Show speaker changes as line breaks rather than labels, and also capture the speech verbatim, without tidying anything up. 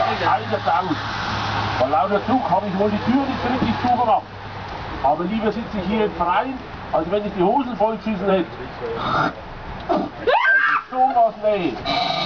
Alter Dank. Vor lauter Druck habe ich wohl die Tür nicht richtig zugemacht. Aber lieber sitze ich hier im Freien, als wenn ich die Hosen voll geschissen hätte. Also sowas, nee.